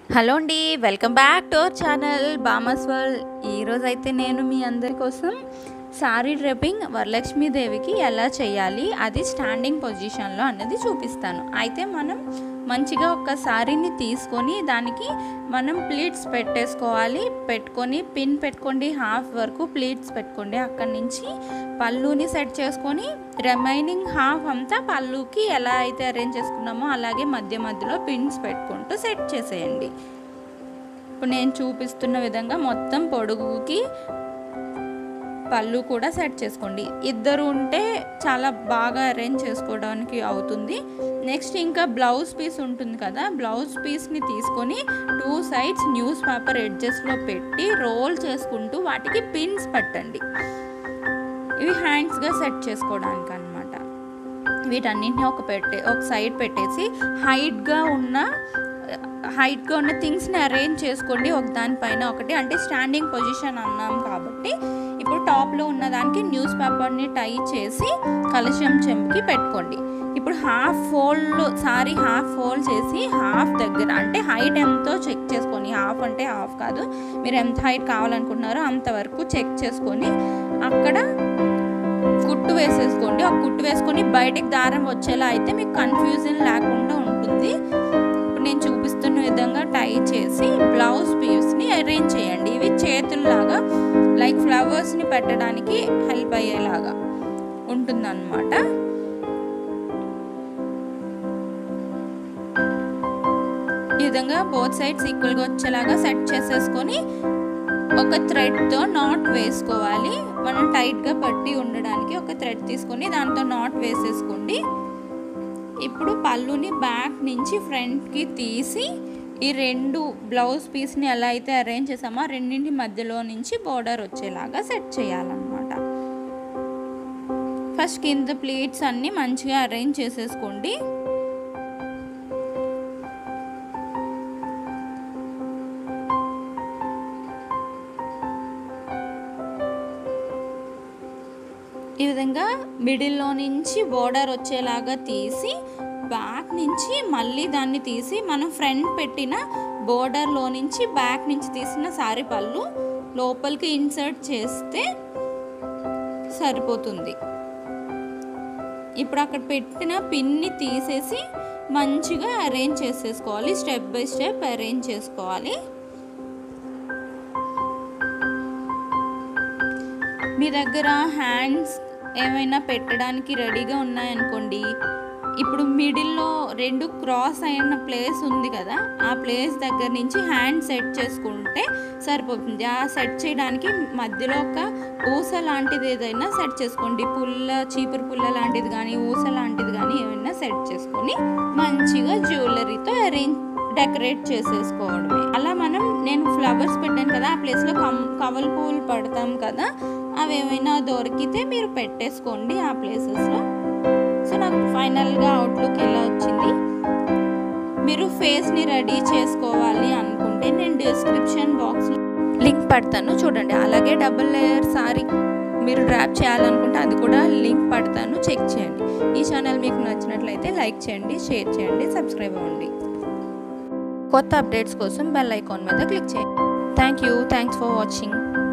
Hello అండి, welcome back to our channel Bhama's world. ఈరోజైతే నేను మీ అందరి కోసం సారీ డ్రెప్పింగ్ వరలక్ష్మీదేవికి ఎలా చేయాలి, అది స్టాండింగ్ పొజిషన్లో అన్నది చూపిస్తాను. అయితే మనం మంచిగా ఒక సారీని తీసుకొని దానికి మనం ప్లీట్స్ పెట్టేసుకోవాలి. పెట్టుకొని పిన్ పెట్టుకోండి, హాఫ్ వరకు ప్లీట్స్ పెట్టుకోండి. అక్కడి నుంచి పళ్ళుని సెట్ చేసుకొని రిమైనింగ్ హాఫ్ అంతా పళ్ళుకి ఎలా అయితే అరేంజ్ చేసుకున్నామో అలాగే మధ్య మధ్యలో పిన్స్ పెట్టుకుంటూ సెట్ చేసేయండి. ఇప్పుడు నేను చూపిస్తున్న విధంగా మొత్తం పొడుగుకి పళ్ళు కూడా సెట్ చేసుకోండి. ఇద్దరు ఉంటే చాలా బాగా అరేంజ్ చేసుకోవడానికి అవుతుంది. నెక్స్ట్ ఇంకా బ్లౌజ్ పీస్ ఉంటుంది కదా, బ్లౌజ్ పీస్ని తీసుకొని 2 సైడ్స్ న్యూస్ పేపర్ ఎడ్జెస్లో పెట్టి రోల్ చేసుకుంటూ వాటికి పిన్స్ పెట్టండి. ఇవి హ్యాండ్స్గా సెట్ చేసుకోవడానికి అన్నమాట. వీటన్నింటినీ ఒక సైడ్ పెట్టేసి హైట్గా ఉన్న థింగ్స్ని అరేంజ్ చేసుకోండి ఒక దానిపైన ఒకటి. అంటే స్టాండింగ్ పొజిషన్ అన్నాం కాబట్టి ఇప్పుడు టాప్లో ఉన్న దానికి న్యూస్ పేపర్ని టై చేసి కలశం చెంపుకి పెట్టుకోండి. ఇప్పుడు హాఫ్ ఫోల్డ్ చేసి హాఫ్ దగ్గర అంటే హైట్ ఎంతో చెక్ చేసుకొని, హాఫ్ అంటే హాఫ్ కాదు, మీరు ఎంత హైట్ కావాలనుకుంటున్నారో అంతవరకు చెక్ చేసుకొని అక్కడ కుట్టు వేసేసుకోండి. ఒక కుట్టు వేసుకొని బయటికి దారం వచ్చేలా అయితే మీకు కన్ఫ్యూజన్ లేకుండా ఉంటుంది. నేను చూపిస్తున్న విధంగా టై చేసి బ్లౌజ్ పీస్ని అరేంజ్ చేయండి. ఇవి చేతుల్లాగా లైక్ ఫ్లవర్స్ని పెట్టడానికి హెల్ప్ అయ్యేలాగా ఉంటుందన్నమాట. ఈ విధంగా బోత్ సైడ్స్ ఈక్వల్గా వచ్చేలాగా సెట్ చేసేసుకొని ఒక థ్రెడ్తో నాట్ వేసుకోవాలి. మనం టైట్గా పట్టి ఉండడానికి ఒక థ్రెడ్ తీసుకొని దాంతో నాట్ వేసేసుకోండి. ఇప్పుడు పళ్ళుని బ్యాక్ నుంచి ఫ్రంట్కి తీసి ఈ 2 బ్లౌజ్ పీస్ని ఎలా అయితే అరేంజ్ చేసామో ఆ రెండింటి మధ్యలో నుంచి బోర్డర్ వచ్చేలాగా సెట్ చేయాలన్నమాట. ఫస్ట్ కింద ప్లీట్స్ అన్నీ మంచిగా అరేంజ్ చేసేసుకోండి. ఈ విధంగా మిడిల్లో నుంచి బోర్డర్ వచ్చేలాగా తీసి బ్యాక్ నుంచి మళ్ళీ దాన్ని తీసి మనం ఫ్రంట్ పెట్టిన బోర్డర్లో నుంచి బ్యాక్ నుంచి తీసిన సారీ పళ్ళు లోపలికి ఇన్సర్ట్ చేస్తే సరిపోతుంది. ఇప్పుడు అక్కడ పెట్టిన పిన్ని తీసేసి మంచిగా అరేంజ్ చేసేసుకోవాలి. స్టెప్ బై స్టెప్ అరేంజ్ చేసుకోవాలి. మీ దగ్గర హ్యాండ్స్ ఏమైనా పెట్టడానికి రెడీగా ఉన్నాయనుకోండి, ఇప్పుడు మిడిల్లో 2 క్రాస్ అయిన ప్లేస్ ఉంది కదా, ఆ ప్లేస్ దగ్గర నుంచి హ్యాండ్ సెట్ చేసుకుంటే సరిపోతుంది. ఆ సెట్ చేయడానికి మధ్యలో ఒక ఊస లాంటిది ఏదైనా సెట్ చేసుకోండి. చీపురు పుల్ల లాంటిది కానీ ఊస లాంటిది కానీ ఏమైనా సెట్ చేసుకొని మంచిగా జ్యువెలరీతో డెకరేట్ చేసేసుకోవడమే. అలా నేను ఫ్లవర్స్ పెట్టాను కదా, ఆ ప్లేస్లో కవల్ పూలు పడతాం కదా, అవి ఏమైనా దొరికితే మీరు పెట్టేసుకోండి ఆ ప్లేసెస్లో. సో నాకు ఫైనల్గా అవుట్లుక్ ఎలా వచ్చింది. మీరు ఫేస్ని రెడీ చేసుకోవాలి అనుకుంటే నేను డిస్క్రిప్షన్ బాక్స్లో లింక్ పెడతాను, చూడండి. అలాగే డబుల్ లేయర్ సారీ మీరు డ్రాప్ చేయాలనుకుంటే అది కూడా లింక్ పెడతాను, చెక్ చేయండి. ఈ ఛానల్ మీకు నచ్చినట్లయితే లైక్ చేయండి, షేర్ చేయండి, సబ్స్క్రైబ్ అవ్వండి. కొత్త అప్డేట్స్ కోసం బెల్ ఐకాన్ మీద క్లిక్ చేయండి. Thanks for watching.